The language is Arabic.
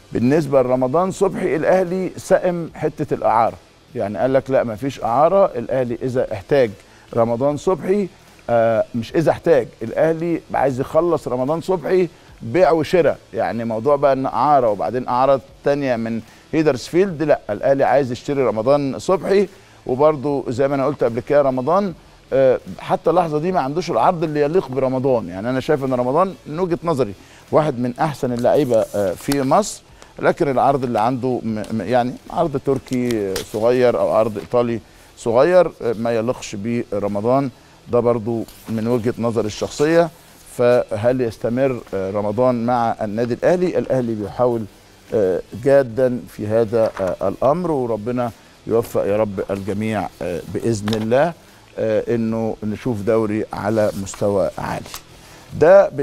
بالنسبه لرمضان صبحي الاهلي سئم حته الاعاره، يعني قال لك لا مفيش اعاره، الاهلي اذا احتاج رمضان صبحي مش اذا احتاج، الاهلي عايز يخلص رمضان صبحي بيع وشراء، يعني موضوع بقى ان اعاره وبعدين اعاره ثانيه من هيدرسفيلد، لا الاهلي عايز يشتري رمضان صبحي. وبرده زي ما انا قلت قبل كده رمضان حتى اللحظه دي ما عندوش العرض اللي يليق برمضان، يعني انا شايف ان رمضان من وجهه نظري واحد من احسن اللعيبه في مصر، لكن العرض اللي عنده يعني عرض تركي صغير او عرض ايطالي صغير ما يليقش برمضان، ده برضو من وجهه نظر الشخصيه. فهل يستمر رمضان مع النادي الاهلي؟ الاهلي بيحاول جادا في هذا الامر، وربنا يوفق يا رب الجميع باذن الله انه نشوف دوري على مستوى عالي. ده